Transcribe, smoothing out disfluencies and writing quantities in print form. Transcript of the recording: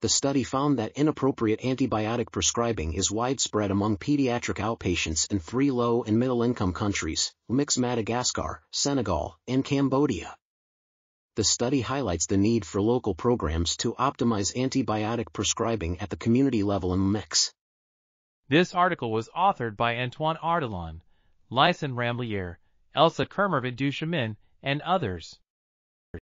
the study found that inappropriate antibiotic prescribing is widespread among pediatric outpatients in 3 low- and middle-income countries, Mix Madagascar, Senegal, and Cambodia. The study highlights the need for local programs to optimize antibiotic prescribing at the community level in Mix. This article was authored by Antoine Ardillon, Lison Ramblière, Elsa Kermorvant-Duchemin, and others.